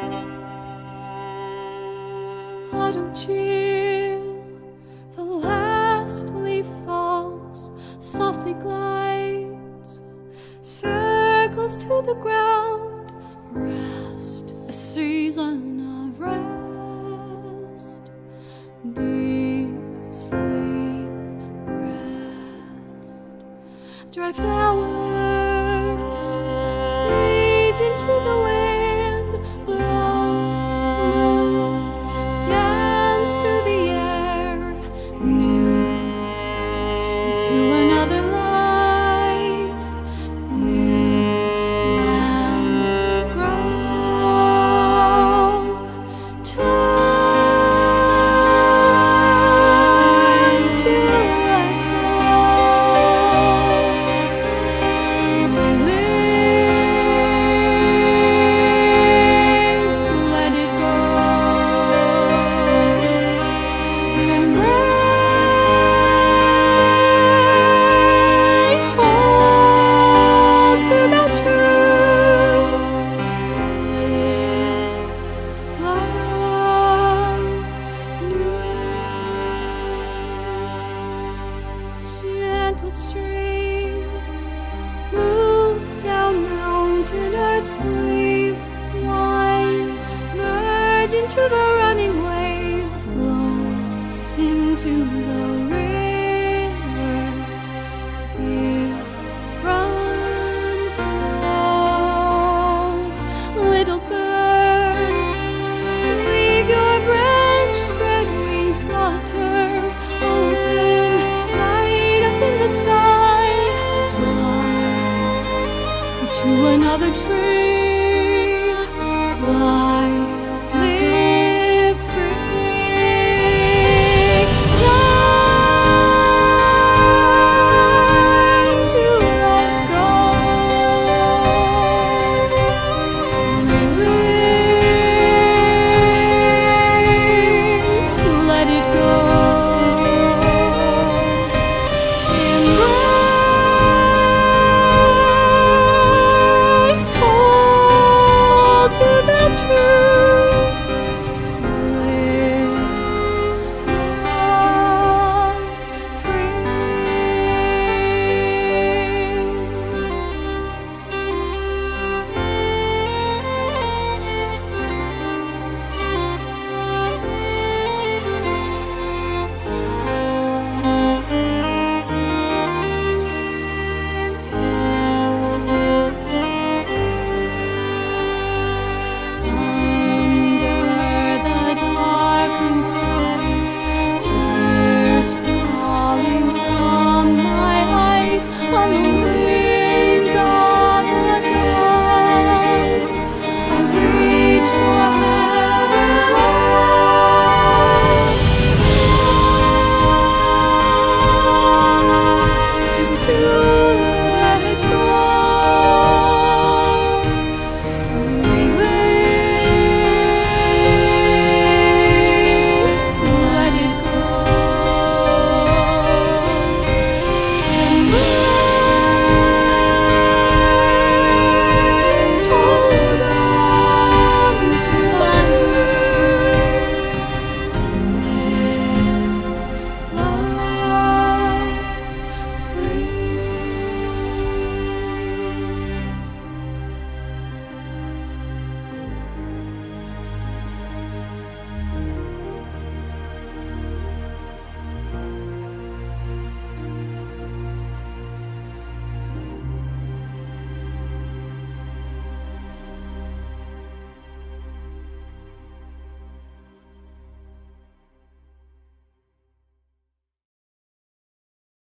Autumn chill, the last leaf falls, softly glides, circles to the ground. Rest, a season of rest, deep sleep, rest. Dry flowers, seeds into the wind, blow, move, dance through the air, new into another life, new and grow. Time to let go. My lips, let it go. Embrace, hold to the truth. Live, love, new. Gentle stream, move down mountain, earth wave, wide, merge into the running wave, flow into the river, give, run, flow. Little bird, leave your branch, spread wings, flutter, open, light up in the sky, fly to another tree, fly.